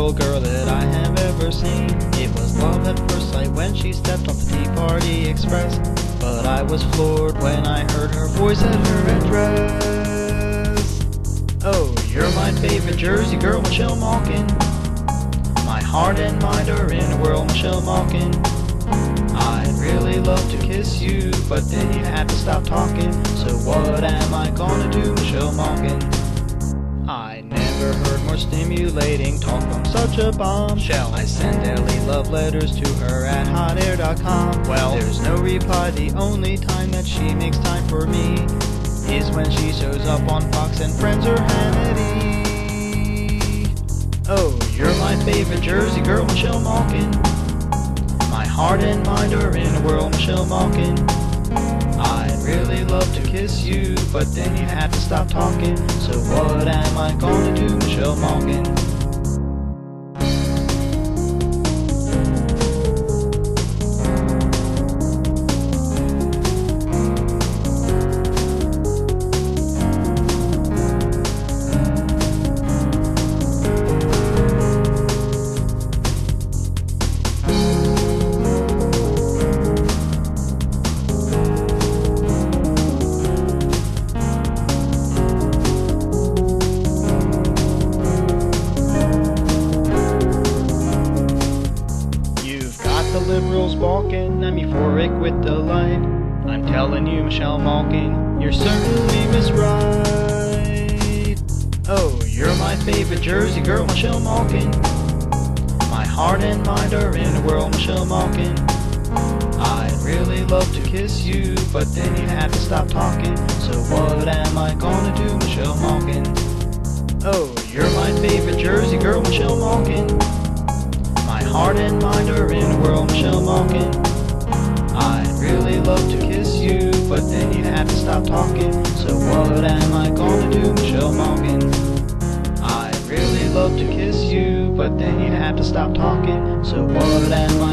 beautiful girl that I have ever seen. It was love at first sight when she stepped off the Tea Party Express, but I was floored when I heard her voice at her address. Oh, you're my favorite Jersey girl, Michelle Malkin. My heart and mind are in a whirl, Michelle Malkin. I'd really love to kiss you, but then you'd have to stop talking. So what am I gonna do, Michelle Malkin? I never heard more stimulating talk from such a bombshell. I send daily love letters to her at hotair.com. Well, there's no reply. The only time that she makes time for me is when she shows up on Fox and Friends or Hannity. Oh, you're my favorite Jersey girl, Michelle Malkin. My heart and mind are in a whirl, Michelle Malkin. I'd really love to kiss you, but then you'd have to stop talking. So what am I gonna do, Michelle Malkin? The liberals balking, I'm euphoric with delight. I'm telling you, Michelle Malkin, you're certainly Miss Right. Oh, you're my favorite Jersey girl, Michelle Malkin. My heart and mind are in a whirl, Michelle Malkin. I'd really love to kiss you, but then you'd have to stop talking. So what am I gonna do, Michelle Malkin? Oh, you're my favorite Jersey girl, Michelle Malkin. My heart and mind are in a whirl, Michelle Malkin. I'd really love to kiss you, but then you'd have to stop talking. So what am I gonna do, Michelle Malkin? I'd really love to kiss you, but then you'd have to stop talking. So what am I